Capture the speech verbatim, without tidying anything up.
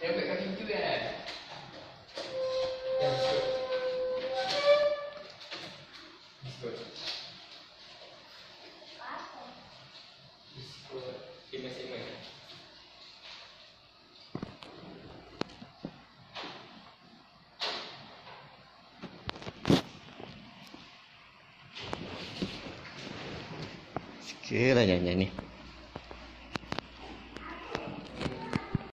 Yang kat kaki tu kan. Yang biskut. Biskut. Biskut. Semen-semen. Sikit lah nyanyi ni.